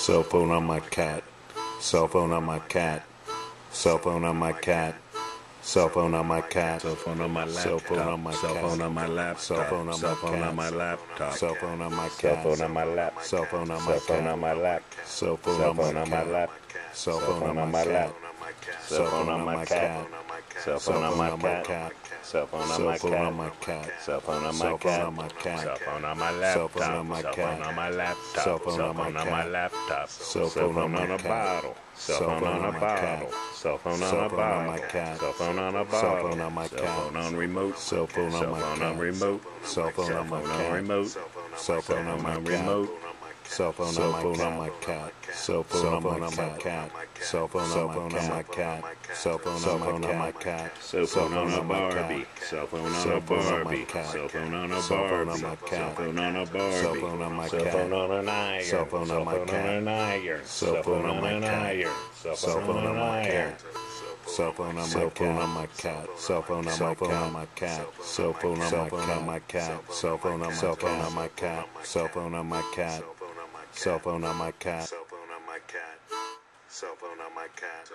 Cell phone on my cat. Cell phone on my cat. Cell phone on my cat. Cell phone on my cat. Cell phone on my laptop. Cell phone on my Cell phone on my laptop. Cell phone on my Cell phone on my laptop. Cell phone on my Cell phone on my lap. Cell phone on my Cell phone on my lap. Cell phone Cell on phone my on my lap. Cell Cell phone phone on on my my lap. Cell phone on my cat. Cell phone on my cat. Cell phone on my Cell phone on cat. my cat. Cell phone on my Cell phone cat. on my cat. Cell phone on my Cell phone laptop. on my Cell cat. phone on my laptop. Cell phone Cell on my phone on my cat. laptop. Cell Cell phone on phone my on a cat. bottle. Cell phone on a bottle. Cell phone on a bottle. Cell phone on a Cell bottle. phone on my Cell cat. phone on remote. Cell phone on Cell my phone on cat. remote. Cell phone Cell on my phone on cat. remote. Cell phone on my remote. Cell phone on my cat. Cell phone on my cat. Cell phone on my cat. Cell phone on my cat. Cell phone on a Barbie. Cell phone on a Barbie. Cell phone on a Barbie. Cell phone on a Barbie. Cell phone on my Cell phone cat. on an iron. Cell phone on my cat. an iron. Cell phone on my cat. Cell Cell phone on an iron. Cell phone on my cat. Cell phone on my cat. Cell phone on my cat. Cell phone on my cat. Cell phone on my cat. Cell phone on my cat. Cell phone on my cat. Cell phone on my cat. Cell phone on my cat.